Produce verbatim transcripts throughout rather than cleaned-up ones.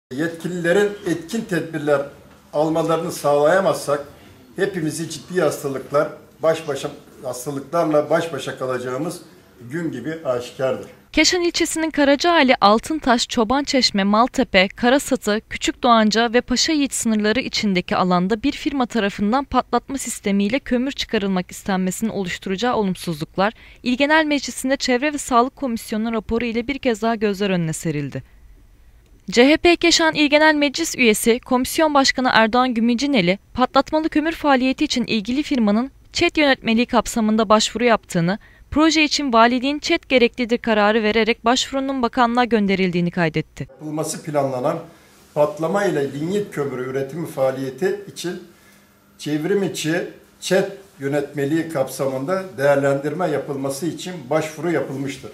Yetkililerin etkin tedbirler almalarını sağlayamazsak hepimizi ciddi hastalıklar, baş başa hastalıklarla baş başa kalacağımız gün gibi aşikardır. Keşan ilçesinin Karacaali, Altıntaş, Çobançeşme, Maltepe, Karasatı, Küçükdoğanca ve Paşayiğit sınırları içindeki alanda bir firma tarafından patlatma sistemiyle kömür çıkarılmak istenmesinin oluşturacağı olumsuzluklar, İl Genel Meclisi'nde Çevre ve Sağlık Komisyonu'nun raporu ile bir kez daha gözler önüne serildi. C H P Keşan İl Genel Meclis Üyesi Komisyon Başkanı Erdoğan Gümülcineli, patlatmalı kömür faaliyeti için ilgili firmanın ÇED yönetmeliği kapsamında başvuru yaptığını, proje için valiliğin ÇED gereklidir kararı vererek başvurunun bakanlığa gönderildiğini kaydetti. Yapılması planlanan patlama ile linyit kömürü üretimi faaliyeti için çevrim içi ÇED yönetmeliği kapsamında değerlendirme yapılması için başvuru yapılmıştır.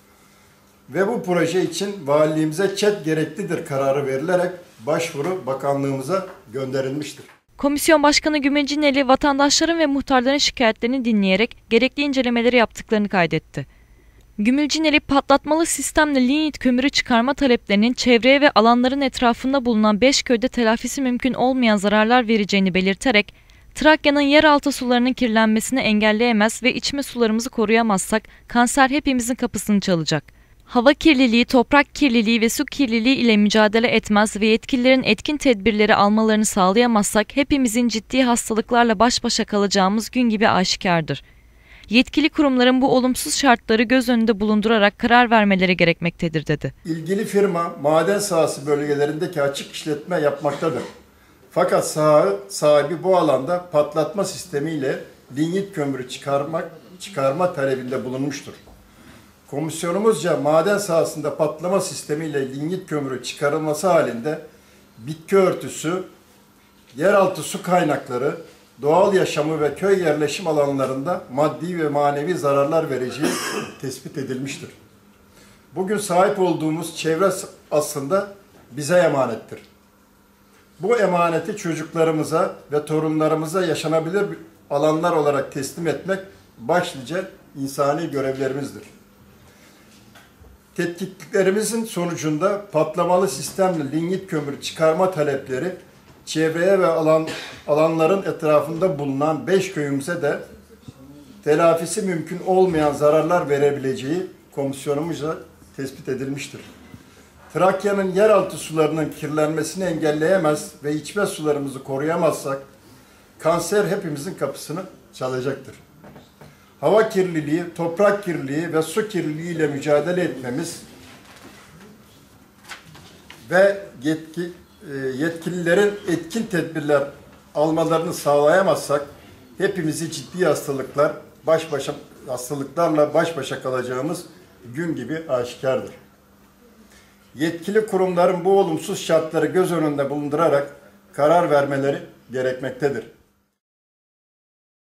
Ve bu proje için valiliğimize ÇED gereklidir kararı verilerek başvuru bakanlığımıza gönderilmiştir. Komisyon Başkanı Gümülcineli, vatandaşların ve muhtarların şikayetlerini dinleyerek gerekli incelemeleri yaptıklarını kaydetti. Gümülcineli, patlatmalı sistemle linyit kömürü çıkarma taleplerinin çevreye ve alanların etrafında bulunan beş köyde telafisi mümkün olmayan zararlar vereceğini belirterek, Trakya'nın yeraltı sularının kirlenmesini engelleyemez ve içme sularımızı koruyamazsak kanser hepimizin kapısını çalacak. Hava kirliliği, toprak kirliliği ve su kirliliği ile mücadele etmez ve yetkililerin etkin tedbirleri almalarını sağlayamazsak hepimizin ciddi hastalıklarla baş başa kalacağımız gün gibi aşikardır. Yetkili kurumların bu olumsuz şartları göz önünde bulundurarak karar vermeleri gerekmektedir, dedi. İlgili firma maden sahası bölgelerindeki açık işletme yapmaktadır. Fakat saha sahibi bu alanda patlatma sistemiyle linyit kömürü çıkarmak, çıkarma talebinde bulunmuştur. Komisyonumuzca maden sahasında patlama sistemiyle linyit kömürü çıkarılması halinde bitki örtüsü, yeraltı su kaynakları, doğal yaşamı ve köy yerleşim alanlarında maddi ve manevi zararlar vereceği tespit edilmiştir. Bugün sahip olduğumuz çevre aslında bize emanettir. Bu emaneti çocuklarımıza ve torunlarımıza yaşanabilir alanlar olarak teslim etmek başlıca insani görevlerimizdir. Tetkiklerimizin sonucunda patlamalı sistemle linyit kömür çıkarma talepleri çevreye ve alan, alanların etrafında bulunan beş köyümüze de telafisi mümkün olmayan zararlar verebileceği komisyonumuzca tespit edilmiştir. Trakya'nın yeraltı sularının kirlenmesini engelleyemez ve içme sularımızı koruyamazsak kanser hepimizin kapısını çalacaktır. Hava kirliliği, toprak kirliliği ve su kirliliği ile mücadele etmemiz ve yetki, yetkililerin etkin tedbirler almalarını sağlayamazsak hepimizi ciddi hastalıklar, baş başa hastalıklarla baş başa kalacağımız gün gibi aşikardır. Yetkili kurumların bu olumsuz şartları göz önünde bulundurarak karar vermeleri gerekmektedir.